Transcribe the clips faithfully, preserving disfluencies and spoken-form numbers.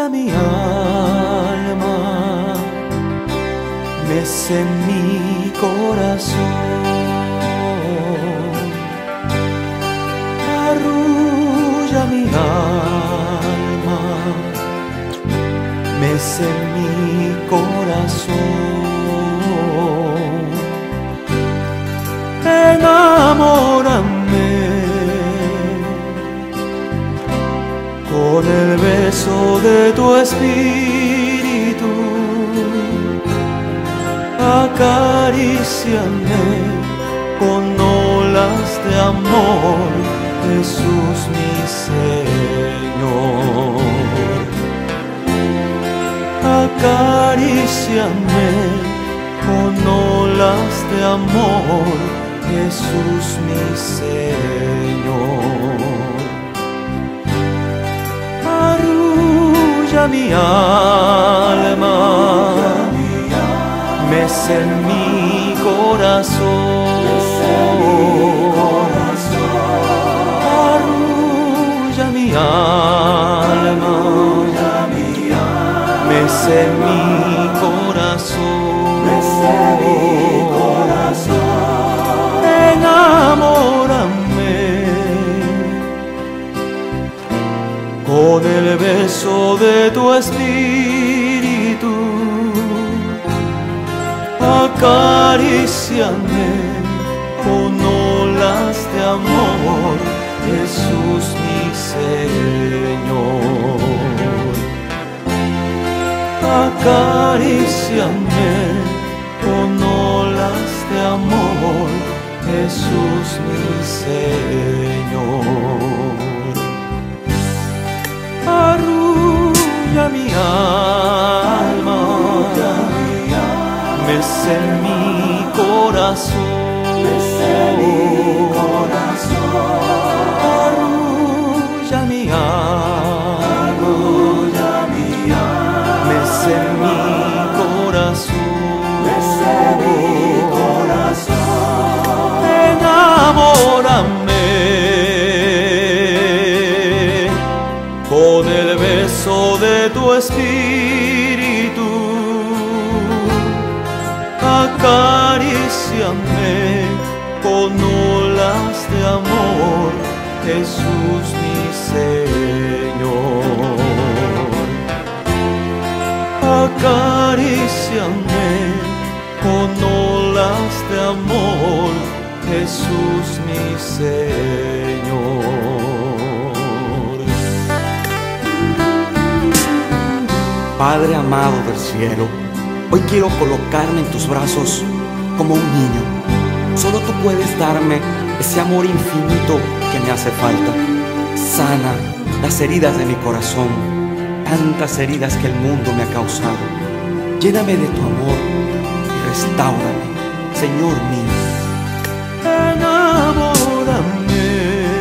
mi alma, mece en mi corazón, arrulla mi alma, mece en mi corazón, enamórame con el beso de tu espíritu, acaríciame con olas de amor, Jesús mi Señor. Acaríciame con olas de amor, Jesús mi Señor. Arrulla mi alma, mece en mi corazón, arrulla mi alma, mece en mi corazón, enamórame con el beso de tu espíritu, acaríciame con olas de amor, Jesús mi Señor. Acaríciame con olas de amor, Jesús mi Señor. Arrulla mi alma, mece en mi corazón, arrulla mi alma, mece en mi corazón, enamórame con el beso de tu espíritu, acaríciame con olas de amor, Jesús mi Señor. Acaríciame con olas de amor, Jesús mi Señor. Padre amado del cielo, hoy quiero colocarme en tus brazos como un niño. Solo tú puedes darme ese amor infinito que me hace falta. Sana las heridas de mi corazón, tantas heridas que el mundo me ha causado. Lléname de tu amor y restáurame, Señor mío. Enamórame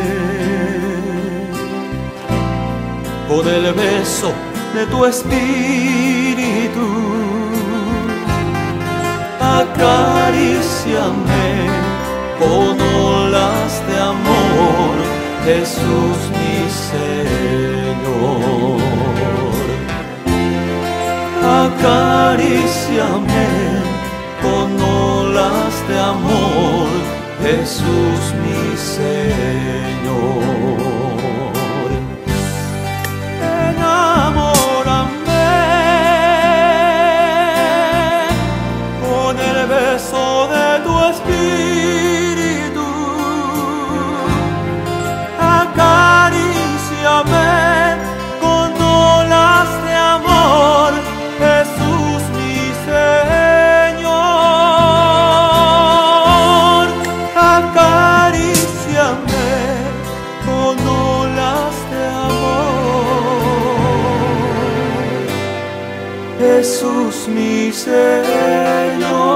con el beso de tu espíritu, acaríciame con olas de amor, Jesús mi Señor. Acaríciame con olas de amor, Jesús mi Señor. Enamórame con el beso de tu espíritu, acaríciame con olas de amor, Jesús mi Señor. Acaríciame con olas de amor, Jesús mi Señor.